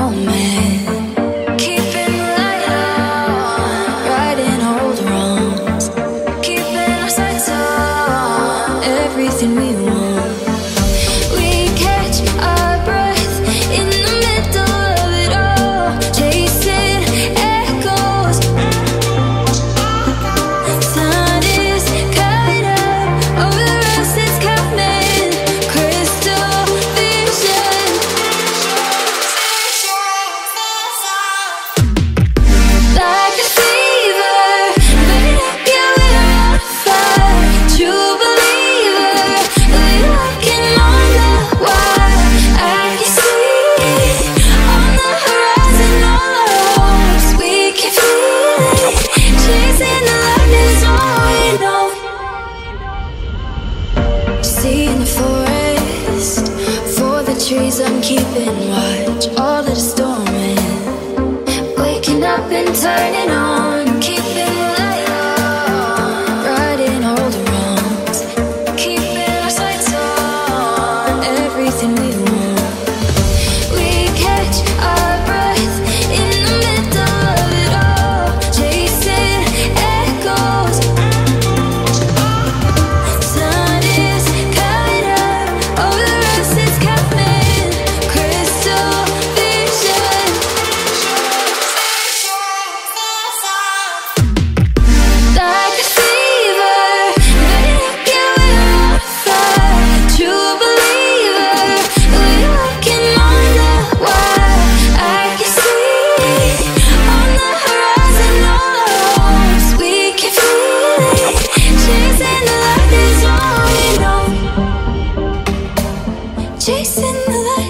snowman, keeping the light on, righting old wrongs, keeping our sights on everything we want. We catch our breath in the middle of it all, chasing echoes. Sun is cut up over the rest, it's coming. Crystal vision, like a fever, burn up, yeah, we're on fire. True believer, we're walking on the wire. I can see on the horizon all our hopes. We can feel it, chasing the light is all we know. See in the forest, for the trees I'm keeping watch. All of the storming, waking up and turning on, keeping the light on, righting all the wrongs, keeping our sights on everything we want. We catch our breath in the middle of it all, chasing echoes. Sun is cut up over the rest, it's coming. Crystal vision, like a fever, burn up, yeah, we're on fire. True believer, we're walking on the wire. I can see on the horizon all our hopes. We can feel it, chasing the light is all we know. Chasing the light